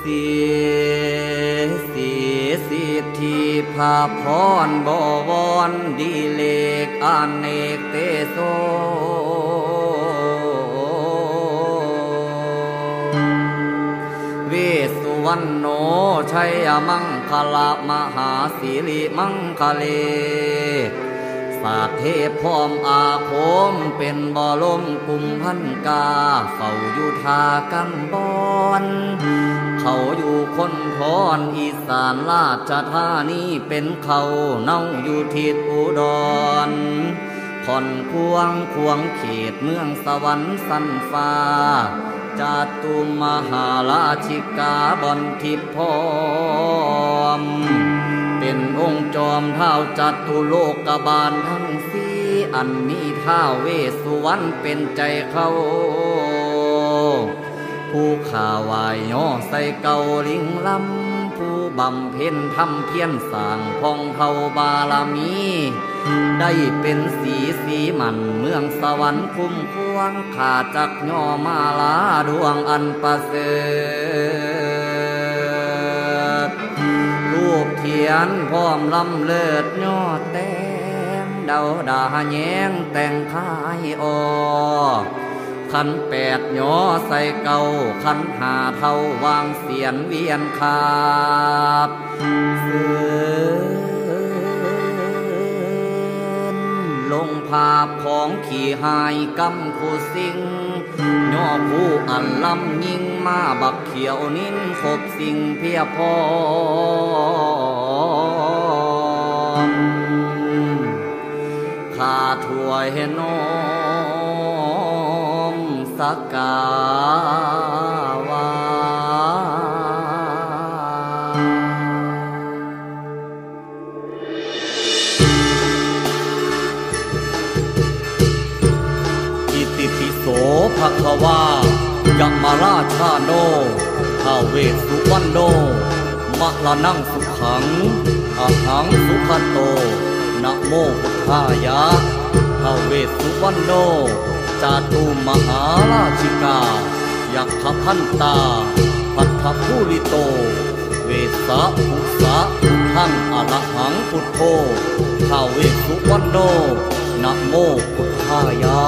สีสีสิทธิภาพรบวรดีเลกอเนกเตโสเวสุวรรณโนชัยมังคละมหาสิริมังคเลสาเทพพร้อมอาคมเป็นบรมกุมพันกาเฝ้าอยู่ทากังบอนเขาอยู่คนทอนอีสานราชธานีเป็นเขาเน่าอยู่ทิศอุดรผ่อนควงเขตเมืองสวรรค์สันฟ้าจาตุมหาราชิกาบอนทิพย์พร้อมเป็นองค์จอมเท้าจัตุโลกบาลทั้งสี่อันมีท้าวเวสสุวรรณเป็นใจเขาผู้ข่าวายย่อใส่เกาลิงลำผู้บำเพ็ญทำเพียรสร้างพองเทาบารมีได้เป็นสีมันเมืองสวรรค์คุ้มควงขาจักย่อมาลาดวงอันประเสริฐรูปเทียนพร้อมลำเลิศยอดแต้มเดาด่าแย้งแต่งคายอขันแปดย่อใส่เก่าขันหาเท่าวางเสียนเวียนขาบเสือลงภาพของขี่หายกำคู่สิงย่อผู้อันลำยิงมาบักเขียวนิ้นคบสิ่งเพียพร้อมข้าถวยน้อมสักกาวาอิติปิโสภควายมราชาโนท้าวเวสสุวรรณโนมะละนังสุขังอะหังสุขโตนะโมพุทธายะท้าวเวสสุวรรณโนจาตุมหาราชิกายักขพันตาปัทถภูริโตเวสะภุสะทังอรหังพุทโธท้าวเวสสุวรรณโนนะโมพุทธายะ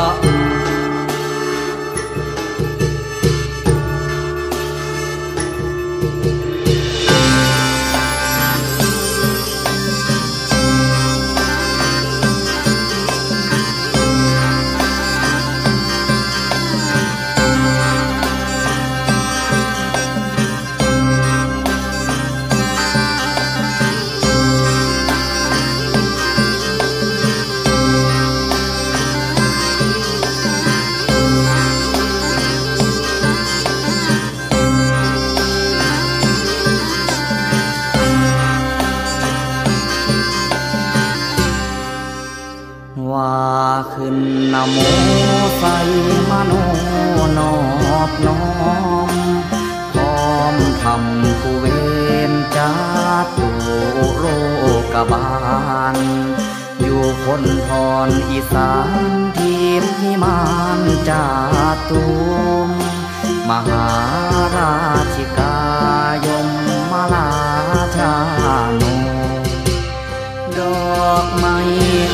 ขึ้นนะโมใส่มโนนอบน้อมพร้อมทำกุเวนจาตุโลกบาลอยู่คนทอนอีสานทีมพิมานจาตุมมหาราชิกายมมาลาชาโนดอกไม้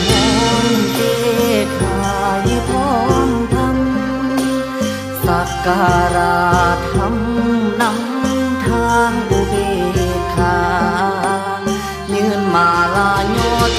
พร้อมทำสักการะทำนำทางอุเบกขายืนมาลายอด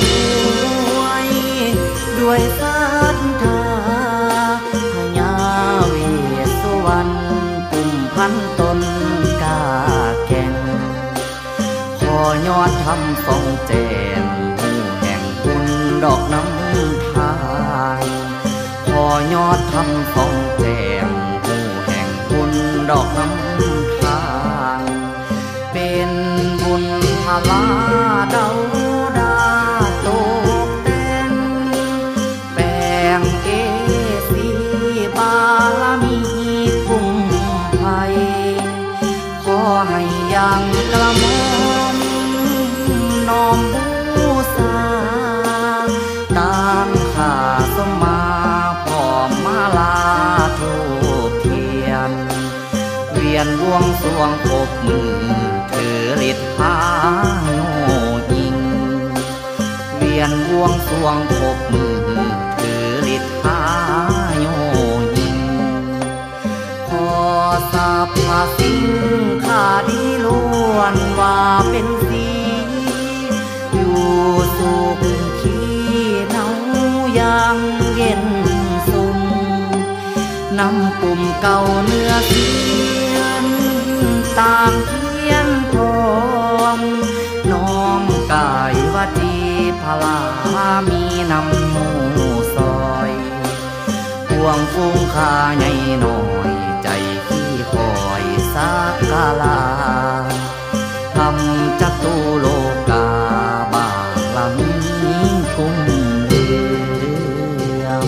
ด้วยศรัทธาพญาเวสสุวรรณกุมพันตนกาแก่งขอยอดทำทรงแจงผู้แห่งบุญดอกน้ำทายขอยอดทำทรงแจงผู้แห่งบุญดอกน้ำทายเป็นบุญพลาเดาดาตกแต่งแปลงเอสีบารมีคุ้มภัยขอให้ยังกระมอมน้อมบูชาตามข้าสมมาพร้อมมาลาทูบเทียนเวียนบวงสรวงปรบมือถือฤทธิ์พาโยยิงเวียนบวงสรวงปรบมือถือฤทธิ์พาโยยิงขอสาบพาสิ่งข้าดีล้วนว่าเป็นสีอยู่สุขขี้เนายังเย็นสุ่มน้ำปุ่มเก่าเนื้อเสียนต่างเทียนทองน้อมกายวาจีพลามีนำหมู่ซอยพวงฟุ้งข้าใหญ่หน่อยใจขี้คอยสักกาลาทำจัตุโลกาบาลามีคุ้มเดือม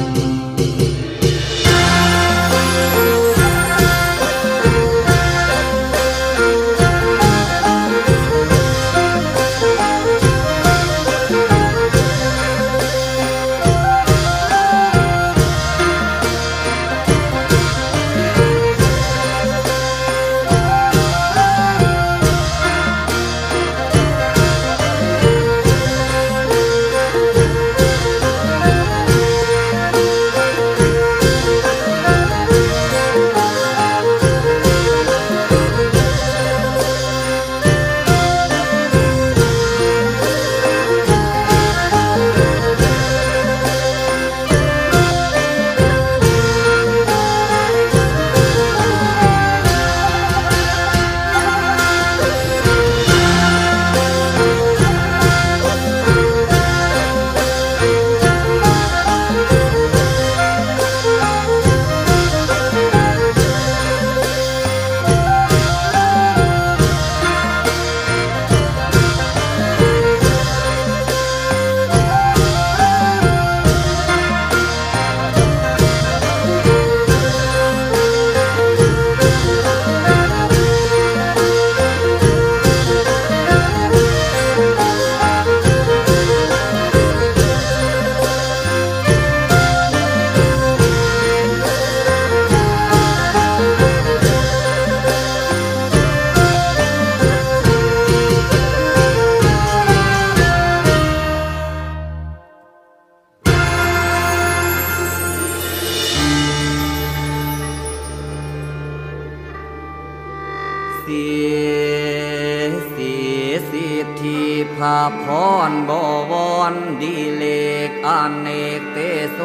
สิทธิภาพรบวรดีเลกอเนกเตโส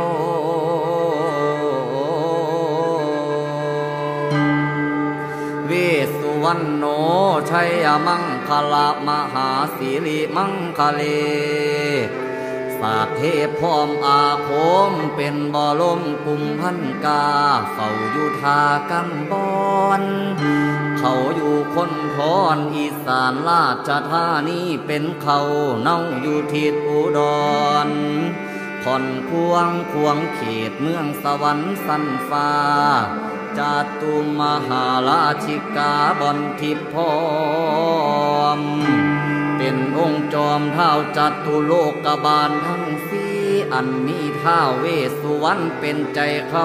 เวสุวรรณโนชัยมังคละมหาสิริมังคเลสาเทพพร้อมอาคมเป็นบ่ลมกุมพันกาเฝ้าอยู่ทากันบอนเขาอยู่คนพรอีสานราชธานีเป็นเขาเน่าอยู่ทิศอุดรผ่อนควงเขตเมืองสวรรค์สันฟ้าจาตุมหาราชิกาบอนทิพย์พร้อมเป็นองค์จอมเท้าจัตุโลกบาลทั้งสี่อันมีท้าวเวสสุวรรณเป็นใจเขา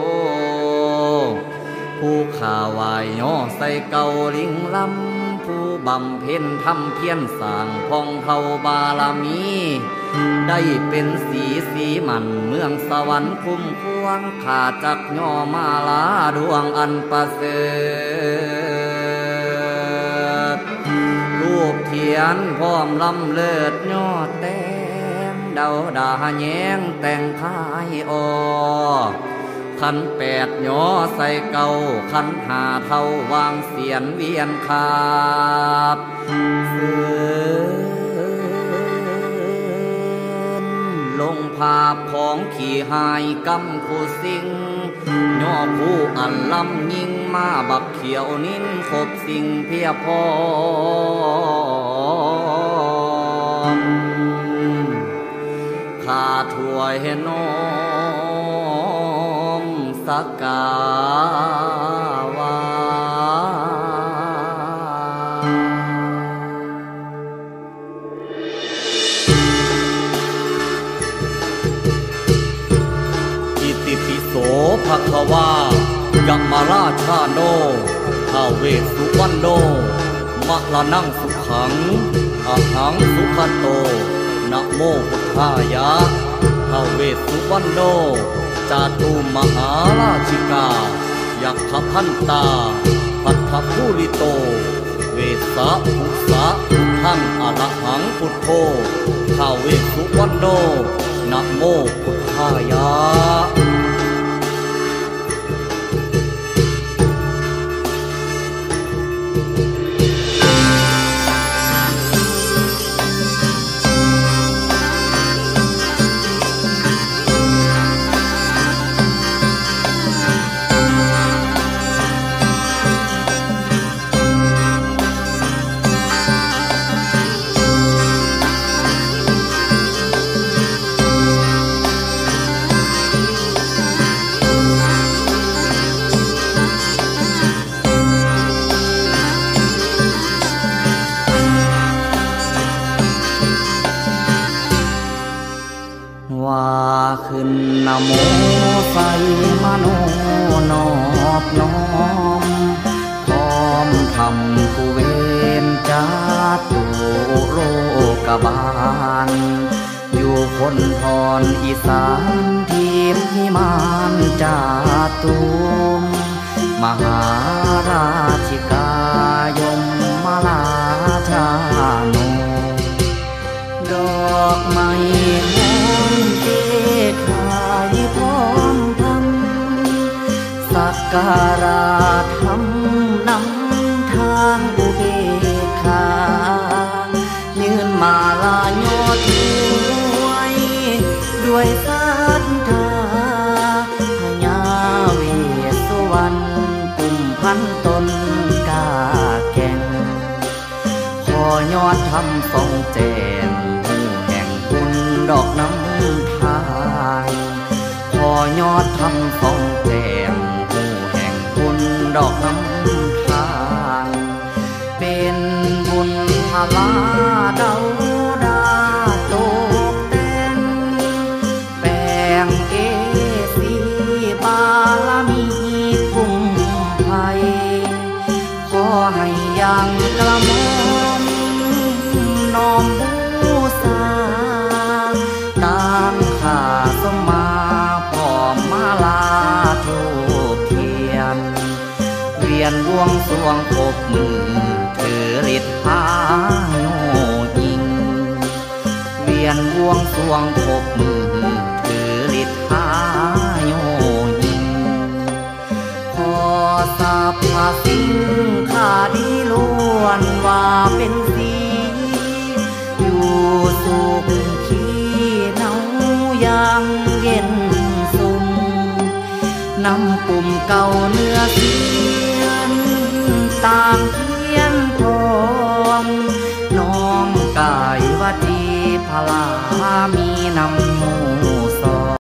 ผู้ข่าวายย่อใส่เกาลิงลำผู้บำเพ็ญทำเพียรสร้างพองเผ่าบารมีได้เป็นสีมันเมืองสวรรค์คุ้มควงขาจักย่อมาลาดวงอันประเสริฐรูปเทียนพร้อมลำเลิศยอดแต้มเดาด่าแย้งแต่งคายอขันแปดย่อใส่เก่าขันหาเท่าวางเสียนเวียนขาบเสือนลงภาพของขี่หายกำคู่สิงย่อผู้อันลำยิงมาบักเขียวนิ้นคบสิ่งเพียพร้อมข้าถวยเห็นน้องสักกาวาอิติปิโสภควายมราชาโนท้าวเวสสุวรรณโนมะละนังสุขังอะหังสุขโตนะโมพุทธายะท้าวเวสสุวรรณโนจาตุมหาราชิกายักขพันตาปัทถภูริโตเวสะภุสะพุทธังอะระหังพุทโธท้าวเวสสุวรรณโนนะโมพุทธายะว่าขึ้นนะโมใส่มโนนอบน้อมพร้อมทำกุเวนจาตุโลกบาลอยู่คนพรอีสานทีมพิมานจาตุมมหาราชิกายมมาลาชาโนดอกไม้หอมเทขายพร้อมทำสักการะทำนำทางอุเบกขายืนมาลายอดด้วยศรัทธาพญาเวสสุวรรณกุมพันตนกาแก่งขอยอดทำทรงแจ่มหูแห่งบุญดอกน้ำทางขอยอดทำทรงแจ่มหูแห่งบุญดอกน้ำทางเป็นบุญพลาเดาดาโตเอสีบารมีคุ้มภัยขอให้ยังกระหม่อมน้อมบูชาตามข้าสมมาพร้อมมาลาทูปเทียนเวียนบวงสรวงปกมือถือฤทธิ์พาโยยิงเวียนบวงสรวงปกมือพาโยยิงขอสาบพาสิ่งข้าดีล้วนว่าเป็นสีอยู่สุขขีเนายังเย็นสุ่มนำปุ่มเก่าเนื้อเสียนต่างเทียนพร้อมน้อมกายวจีพลามี